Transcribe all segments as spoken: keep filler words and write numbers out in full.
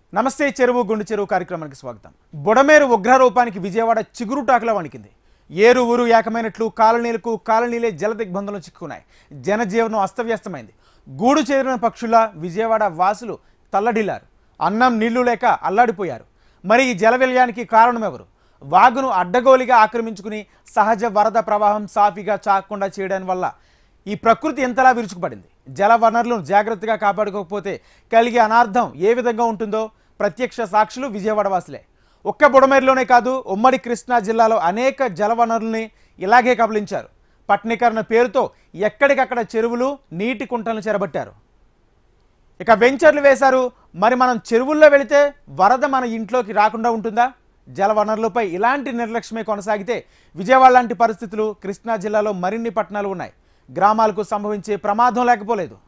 నమస్తే చెరువు గుండు చెరువు కార్యక్రమానికి స్వాగతం. బొడమేరు ఉగ్రరూపానికి విజయవాడ చిగురుటాకులా వణికింది. ఏరు ఊరు ఏకమైనట్లు కాలనీలకు కాలనీలే జల దిగ్బంధంలో చిక్కుకున్నాయి. జనజీవనం అస్తవ్యస్తమైంది. గూడు చేరిన పక్షుల విజయవాడ వాసులు తల్లడిల్లారు. అన్నం నీళ్లు లేక అల్లాడిపోయారు. మరి ఈ జల విలయానికి కారణం ఎవరు? వాగును అడ్డగోలిగా ఆక్రమించుకుని సహజ వరద ప్రవాహం సాఫీగా చాకుండా చేయడం వల్ల ఈ ప్రకృతి ఎంతలా విరుచుకుపడింది. జల వనరులను జాగ్రత్తగా కాపాడుకోకపోతే కలిగే అనార్థం ఏ విధంగా ఉంటుందో ప్రత్యక్ష సాక్షులు విజయవాడ వాసులే. ఒక్క బుడమేరులోనే కాదు, ఉమ్మడి కృష్ణా జిల్లాలో అనేక జల వనరుల్ని ఇలాగే కబలించారు. పట్టణీకరణ పేరుతో ఎక్కడికక్కడ చెరువులు, నీటి కుంటలను చెరబట్టారు. ఇక వెంచర్లు వేశారు. మరి మనం చెరువుల్లో వెళితే వరద మన ఇంట్లోకి రాకుండా ఉంటుందా? జల వనరులపై ఇలాంటి నిర్లక్ష్యమే కొనసాగితే విజయవాడ లాంటి పరిస్థితులు కృష్ణా జిల్లాలో మరిన్ని పట్టణాలు ఉన్నాయి. గ్రామాలకు సంభవించే ప్రమాదం లేకపోలేదు.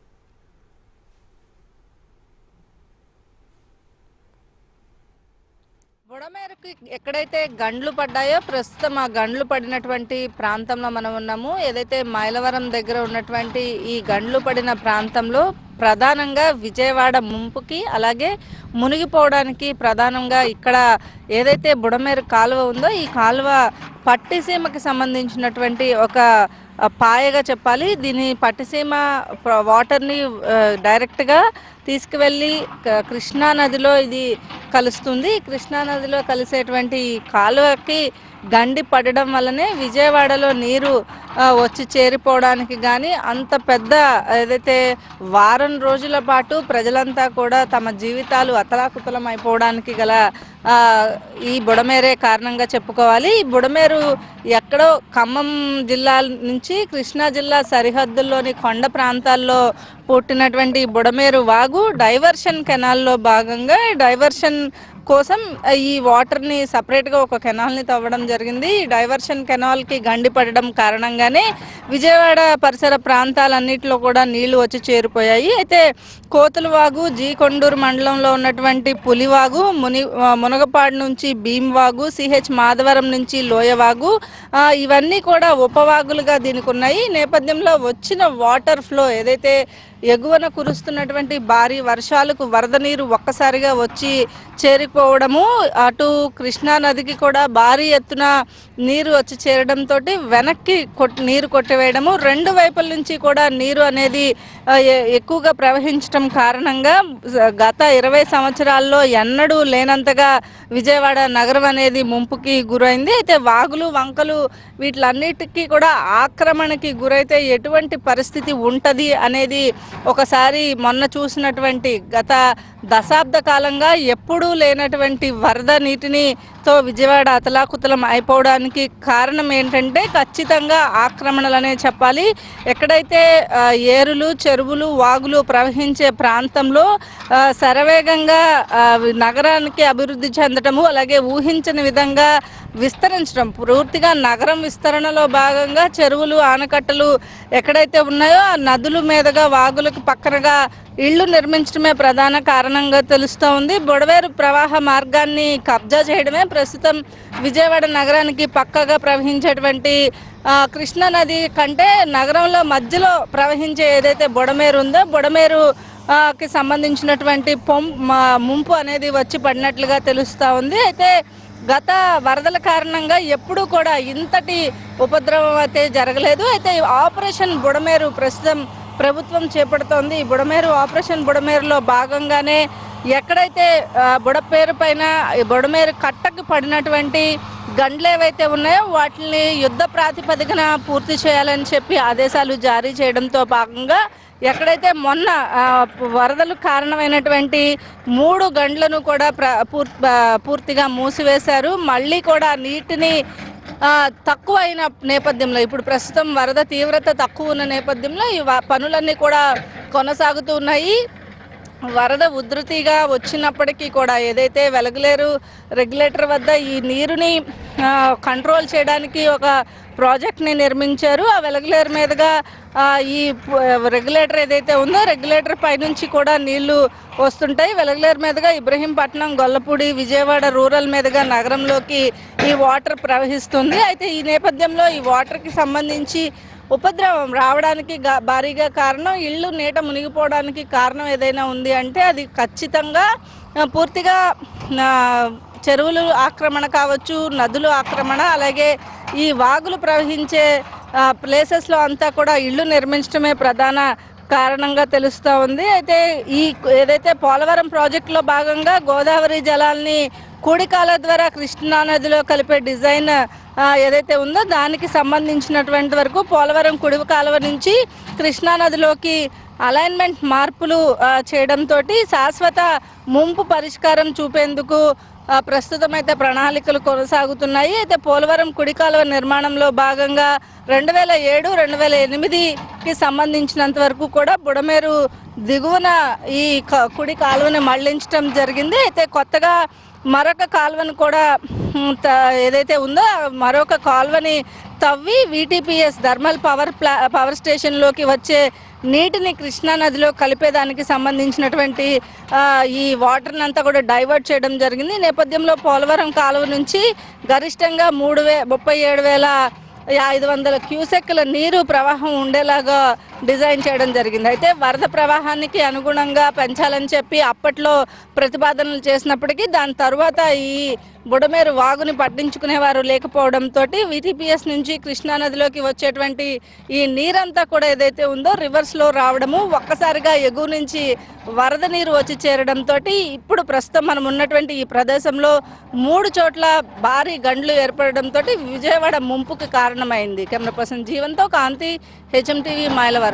బుడమేరుకి ఎక్కడైతే గండ్లు పడ్డాయో ప్రస్తుతం ఆ గండ్లు పడినటువంటి ప్రాంతంలో మనం ఉన్నాము. ఏదైతే మైలవరం దగ్గర ఉన్నటువంటి ఈ గండ్లు పడిన ప్రాంతంలో ప్రధానంగా విజయవాడ ముంపుకి అలాగే మునిగిపోవడానికి ప్రధానంగా ఇక్కడ ఏదైతే బుడమేరు కాలువ ఉందో ఈ కాలువ పట్టిసీమకి సంబంధించినటువంటి ఒక పాయగా చెప్పాలి. దీని పట్టిసీమ వాటర్ని డైరెక్ట్గా తీసుకువెళ్ళి కృష్ణా నదిలో ఇది కలుస్తుంది. కృష్ణా నదిలో కలిసేటువంటి కాలువకి గండి పడడం వల్లనే విజయవాడలో నీరు వచ్చి చేరిపోవడానికి కానీ అంత పెద్ద ఏదైతే వారం రోజుల పాటు ప్రజలంతా కూడా తమ జీవితాలు అతలాకుతలం అయిపోవడానికి గల ఈ బుడమేరే కారణంగా చెప్పుకోవాలి. ఈ బుడమేరు ఎక్కడో ఖమ్మం జిల్లా నుంచి కృష్ణా జిల్లా సరిహద్దుల్లోని కొండ ప్రాంతాల్లో పుట్టినటువంటి బుడమేరు వాగు డైవర్షన్ కెనాల్లో భాగంగా డైవర్షన్ కోసం ఈ వాటర్ని సపరేట్గా ఒక కెనాల్ని తవ్వడం జరిగింది. ఈ డైవర్షన్ కెనాల్కి గండి పడడం కారణంగానే విజయవాడ పరిసర ప్రాంతాలన్నింటిలో కూడా నీళ్లు వచ్చి చేరిపోయాయి. అయితే కోతులవాగు, జీ కొండూరు మండలంలో ఉన్నటువంటి పులివాగు, ముని మునగపాడు నుంచి భీమ్వాగు, సిహెచ్ మాధవరం నుంచి లోయవాగు ఇవన్నీ కూడా ఉపవాగులుగా దీనికి ఉన్నాయి. ఈ నేపథ్యంలో వచ్చిన వాటర్ ఫ్లో ఏదైతే ఎగువన కురుస్తున్నటువంటి భారీ వర్షాలకు వరద నీరు ఒక్కసారిగా వచ్చి చేరిపోవడము, అటు కృష్ణా నదికి కూడా భారీ ఎత్తున నీరు వచ్చి చేరడంతో వెనక్కి కొట్టి నీరు కొట్టివేయడము, రెండు వైపుల నుంచి కూడా నీరు అనేది ఎక్కువగా ప్రవహించడం కారణంగా గత ఇరవై సంవత్సరాల్లో ఎన్నడూ లేనంతగా విజయవాడ నగరం అనేది ముంపుకి గురైంది. అయితే వాగులు, వంకలు వీటిలన్నిటికీ కూడా ఆక్రమణకి గురైతే ఎటువంటి పరిస్థితి ఉంటుంది అనేది ఒకసారి మొన్న చూసినటువంటి గత దశాబ్ద కాలంగా ఎప్పుడూ లేనటువంటి వరద నీటిని తో విజయవాడ అతలాకుతలం అయిపోవడానికి కారణం ఏంటంటే ఖచ్చితంగా ఆక్రమణలనే చెప్పాలి. ఎక్కడైతే ఏరులు, చెరువులు, వాగులు ప్రవహించే ప్రాంతంలో శరవేగంగా నగరానికి అభివృద్ధి చెందటము, అలాగే ఊహించని విధంగా విస్తరించడం, పూర్తిగా నగరం విస్తరణలో భాగంగా చెరువులు, ఆనకట్టలు ఎక్కడైతే ఉన్నాయో ఆ నదుల మీదుగా వాగులకు పక్కనగా ఇళ్లు నిర్మించడమే ప్రధాన కారణంగా తెలుస్తూ ఉంది. బుడమేరు ప్రవాహ మార్గాన్ని కబ్జా చేయడమే ప్రస్తుతం విజయవాడ నగరానికి పక్కగా ప్రవహించేటువంటి కృష్ణా నది కంటే నగరంలో మధ్యలో ప్రవహించే ఏదైతే బుడమేరు ఉందో బుడమేరు కి సంబంధించినటువంటి పొం ముంపు అనేది వచ్చి పడినట్లుగా తెలుస్తూ ఉంది. అయితే గత వరదల కారణంగా ఎప్పుడూ కూడా ఇంతటి ఉపద్రవం అయితే జరగలేదు. అయితే ఆపరేషన్ బుడమేరు ప్రస్తుతం ప్రభుత్వం చేపడుతోంది. ఈ బుడమేరు ఆపరేషన్ బుడమేరులో భాగంగానే ఎక్కడైతే బుడపేరు పైన బుడమేరు కట్టకు పడినటువంటి గండ్లు ఏవైతే ఉన్నాయో వాటిని యుద్ధ ప్రాతిపదికన పూర్తి చేయాలని చెప్పి ఆదేశాలు జారీ చేయడంతో భాగంగా ఎక్కడైతే మొన్న వరదలు కారణమైనటువంటి మూడు గండ్లను కూడా పూర్తిగా మూసివేశారు. మళ్ళీ కూడా నీటిని తక్కువ అయిన నేపథ్యంలో ఇప్పుడు ప్రస్తుతం వరద తీవ్రత తక్కువ ఉన్న నేపథ్యంలో ఈ పనులన్నీ కూడా కొనసాగుతూ ఉన్నాయి. వరద ఉధృతిగా వచ్చినప్పటికీ కూడా ఏదైతే వెలగలేరు రెగ్యులేటర్ వద్ద ఈ నీరుని కంట్రోల్ చేయడానికి ఒక ప్రాజెక్ట్ని నిర్మించారు. ఆ వెలగలేరు మీదుగా ఈ రెగ్యులేటర్ ఏదైతే ఉందో రెగ్యులేటర్ పైనుంచి కూడా నీళ్లు వస్తుంటాయి. వెలగలేరు మీదుగా ఇబ్రహీంపట్నం, గొల్లపూడి, విజయవాడ రూరల్ మీదుగా నగరంలోకి ఈ వాటర్ ప్రవహిస్తుంది. అయితే ఈ నేపథ్యంలో ఈ వాటర్కి సంబంధించి ఉపద్రవం రావడానికి గా- భారీగా కారణం, ఇళ్ళు నీట మునిగిపోవడానికి కారణం ఏదైనా ఉంది అంటే అది ఖచ్చితంగా ఆ, పూర్తిగా ఆ, చెరువులు ఆక్రమణ కావచ్చు, నదులు ఆక్రమణ, అలాగే ఈ వాగులు ప్రవహించే ప్లేసెస్లో అంతా కూడా ఇళ్ళు నిర్మించడమే ప్రధాన కారణంగా తెలుస్తూ ఉంది. అయితే ఈ ఏదైతే పోలవరం ప్రాజెక్టులో భాగంగా గోదావరి జలాల్ని కూడికాల ద్వారా కృష్ణా నదిలో కలిపే డిజైన్ ఆ, ఏదైతే ఉందో దానికి సంబంధించినటువంటి వరకు పోలవరం కుడి కాలువ నుంచి కృష్ణా నదిలోకి అలైన్మెంట్ మార్పులు ఆ, చేయడంతో శాశ్వత ముంపు పరిష్కారం చూపేందుకు ఆ, ప్రస్తుతం అయితే ప్రణాళికలు కొనసాగుతున్నాయి. అయితే పోలవరం కుడి కాలువ నిర్మాణంలో భాగంగా రెండు వేల ఏడు రెండు వేల ఎనిమిదికి సంబంధించినంత వరకు కూడా బుడమేరు దిగువన ఈ క- కుడి కాలువని మళ్లించడం జరిగింది. అయితే కొత్తగా మరొక కాలువను కూడా ఉమ్, త- ఏదైతే ఉందో ఆ మరొక కాలువని తవ్వి వీటీపీఎస్ థర్మల్ పవర్ ప్లా పవర్ స్టేషన్లోకి వచ్చే నీటిని కృష్ణా నదిలో కలిపేదానికి సంబంధించినటువంటి ఆ, ఈ వాటర్ని అంతా కూడా డైవర్ట్ చేయడం జరిగింది. ఈ నేపథ్యంలో పోలవరం కాలువ నుంచి గరిష్టంగా మూడు వే ముప్పై ఏడు వేల ఐదు వందల క్యూసెక్ల నీరు ప్రవాహం ఉండేలాగా డిజైన్ చేయడం జరిగింది. అయితే వరద ప్రవాహానికి అనుగుణంగా పెంచాలని చెప్పి అప్పట్లో ప్రతిపాదనలు చేసినప్పటికీ దాని తర్వాత ఈ బుడమేరు వాగుని పట్టించుకునేవారు లేకపోవడంతో వీటీపీఎస్ నుంచి కృష్ణా నదిలోకి వచ్చేటువంటి ఈ నీరంతా కూడా ఏదైతే ఉందో రివర్స్లో రావడము, ఒక్కసారిగా ఎగువ నుంచి వరద నీరు వచ్చి చేరడంతో ఇప్పుడు ప్రస్తుతం మనం ఉన్నటువంటి ఈ ప్రదేశంలో మూడు చోట్ల భారీ గండ్లు ఏర్పడడంతో విజయవాడ ముంపుకి కారణమైంది. కెమెరా పర్సన్ జీవన్తో కాంతి, హెచ్ఎం టీవీ, మైలవరం.